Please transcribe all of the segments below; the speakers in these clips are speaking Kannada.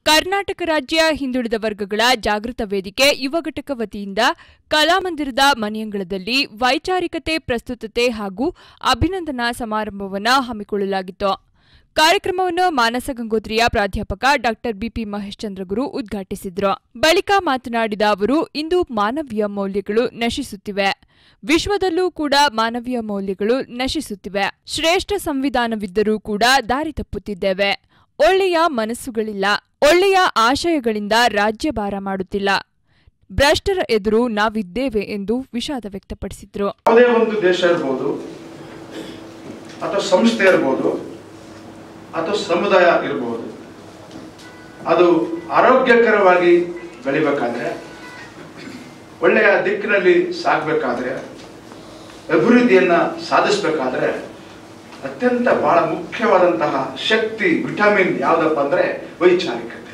ಕರ್ನಾಟಕ ರಾಜ್ಯ ಹಿಂದುಳಿದ ವರ್ಗಗಳ ಜಾಗೃತ ವೇದಿಕೆ ಯುವ ಘಟಕ ವತಿಯಿಂದ ಕಲಾಮಂದಿರದ ಮನೆಯಂಗಳದಲ್ಲಿ ವೈಚಾರಿಕತೆ ಪ್ರಸ್ತುತತೆ ಹಾಗೂ ಅಭಿನಂದನಾ ಸಮಾರಂಭವನ್ನು ಹಮ್ಮಿಕೊಳ್ಳಲಾಗಿತ್ತು. ಕಾರ್ಯಕ್ರಮವನ್ನು ಮಾನಸ ಗಂಗೋತ್ರಿಯ ಪ್ರಾಧ್ಯಾಪಕ ಡಾ ಬಿಪಿ ಮಹೇಶ್ ಚಂದ್ರಗುರು ಉದ್ಘಾಟಿಸಿದರು. ಬಳಿಕ ಮಾತನಾಡಿದ ಅವರು, ಇಂದು ಮಾನವೀಯ ಮೌಲ್ಯಗಳು ನಶಿಸುತ್ತಿವೆ. ವಿಶ್ವದಲ್ಲೂ ಕೂಡ ಮಾನವೀಯ ಮೌಲ್ಯಗಳು ನಶಿಸುತ್ತಿವೆ. ಶ್ರೇಷ್ಠ ಸಂವಿಧಾನವಿದ್ದರೂ ಕೂಡ ದಾರಿ ತಪ್ಪುತ್ತಿದ್ದೇವೆ. ಒಳ್ಳೆಯ ಮನಸ್ಸುಗಳಿಲ್ಲ. ಒಳ್ಳೆಯ ಆಶಯಗಳಿಂದ ರಾಜ್ಯಭಾರ ಮಾಡುತ್ತಿಲ್ಲ. ಭ್ರಷ್ಟರ ಎದುರು ನಾವಿದ್ದೇವೆ ಎಂದು ವಿಷಾದ ವ್ಯಕ್ತಪಡಿಸಿದರು. ಯಾವುದೇ ಒಂದು ದೇಶ ಇರಬಹುದು, ಅಥವಾ ಸಂಸ್ಥೆ ಇರಬಹುದು, ಅಥವಾ ಸಮುದಾಯ ಇರಬಹುದು, ಅದು ಆರೋಗ್ಯಕರವಾಗಿ ಬೆಳಿಬೇಕಾದ್ರೆ, ಒಳ್ಳೆಯ ದಿಕ್ಕಿನಲ್ಲಿ ಸಾಗಬೇಕಾದ್ರೆ, ಅಭಿವೃದ್ಧಿಯನ್ನ ಸಾಧಿಸಬೇಕಾದ್ರೆ ಅತ್ಯಂತ ಬಹಳ ಮುಖ್ಯವಾದಂತಹ ಶಕ್ತಿ, ವಿಟಮಿನ್ ಯಾವುದಪ್ಪ ಅಂದ್ರೆ ವೈಚಾರಿಕತೆ.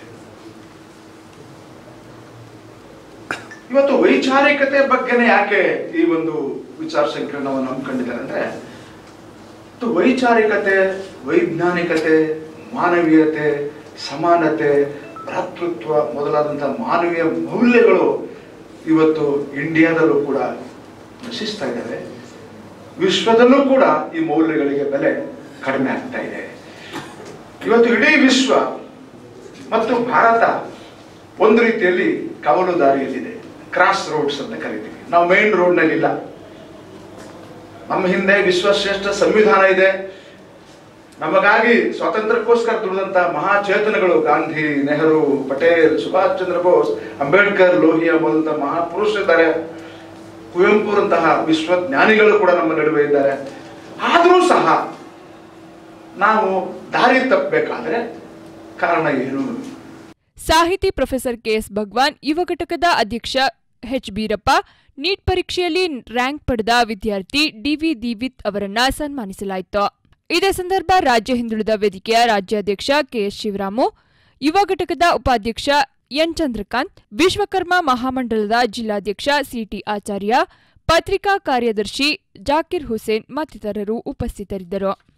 ಇವತ್ತು ವೈಚಾರಿಕತೆ ಬಗ್ಗೆನೇ ಯಾಕೆ ಈ ಒಂದು ವಿಚಾರ ಸಂಕಿರಣವನ್ನು ಹಮ್ಮಿಕೊಂಡಿದ್ದಾರೆ ಅಂದ್ರೆ, ವೈಚಾರಿಕತೆ, ವೈಜ್ಞಾನಿಕತೆ, ಮಾನವೀಯತೆ, ಸಮಾನತೆ, ಭ್ರಾತೃತ್ವ ಮೊದಲಾದಂತಹ ಮಾನವೀಯ ಮೌಲ್ಯಗಳು ಇವತ್ತು ಇಂಡಿಯಾದಲ್ಲೂ ಕೂಡ ನಶಿಸ್ತಾ ಇದ್ದಾವೆ. ವಿಶ್ವದಲ್ಲೂ ಕೂಡ ಈ ಮೌಲ್ಯಗಳಿಗೆ ಬೆಲೆ ಕಡಿಮೆ ಆಗ್ತಾ ಇದೆ. ಇವತ್ತು ಇಡೀ ವಿಶ್ವ ಮತ್ತು ಭಾರತ ಒಂದು ರೀತಿಯಲ್ಲಿ ಕವಲು ದಾರಿಯಲ್ಲಿದೆ. ಕ್ರಾಸ್ ರೋಡ್ಸ್ ಅಂತ ಕರಿತೀವಿ ನಾವು. ಮೇನ್ ರೋಡ್ ನಲ್ಲಿ ಇಲ್ಲ. ನಮ್ಮ ಹಿಂದೆ ವಿಶ್ವಶ್ರೇಷ್ಠ ಸಂವಿಧಾನ ಇದೆ. ನಮಗಾಗಿ ಸ್ವಾತಂತ್ರ್ಯಕ್ಕೋಸ್ಕರ ದುಡಿದಂತಹ ಮಹಾಚೇತನಗಳು ಗಾಂಧಿ, ನೆಹರು, ಪಟೇಲ್, ಸುಭಾಷ್ ಚಂದ್ರ ಬೋಸ್, ಅಂಬೇಡ್ಕರ್, ಲೋಹಿಯಾ ಮೊದಲಾದ ಮಹಾಪುರುಷರಿದ್ದಾರೆ. ಕುವೆಂಪುರಂತಹ ವಿಶ್ವಜ್ಞಾನಿಗಳು ಕೂಡ ನಮ್ಮ ನಡುವೆ ಇದ್ದಾರೆ. ಆದರೂ ಸಹ ನಾವು ದಾರಿ ತಪ್ಪಬೇಕಾದ್ರೆ ಕಾರಣ ಏನು? ಸಾಹಿತಿ ಪ್ರೊಫೆಸರ್ ಕೆಎಸ್ ಭಗವಾನ್, ಯುವ ಘಟಕದ ಅಧ್ಯಕ್ಷ ಎಚ್ ಬೀರಪ್ಪ, ನೀಟ್ ಪರೀಕ್ಷೆಯಲ್ಲಿ ರ್ಯಾಂಕ್ ಪಡೆದ ವಿದ್ಯಾರ್ಥಿ ಡಿವಿ ದೀವಿತ್ ಅವರನ್ನ ಸನ್ಮಾನಿಸಲಾಯಿತು. ಇದೇ ಸಂದರ್ಭ ರಾಜ್ಯ ಹಿಂದುಳಿದ ವೇದಿಕೆಯ ರಾಜ್ಯಾಧ್ಯಕ್ಷ ಕೆಎಸ್ ಶಿವರಾಮು, ಯುವ ಘಟಕದ ಉಪಾಧ್ಯಕ್ಷ ಎನ್ ಚಂದ್ರಕಾಂತ್, ವಿಶ್ವಕರ್ಮ ಮಹಾಮಂಡಲದ ಜಿಲ್ಲಾಧ್ಯಕ್ಷ ಸಿಟಿ ಆಚಾರ್ಯ, ಪತ್ರಿಕಾ ಕಾರ್ಯದರ್ಶಿ ಜಾಕಿರ್ ಹುಸೇನ್ ಮತ್ತಿತರರು ಉಪಸ್ಥಿತರಿದ್ದರು.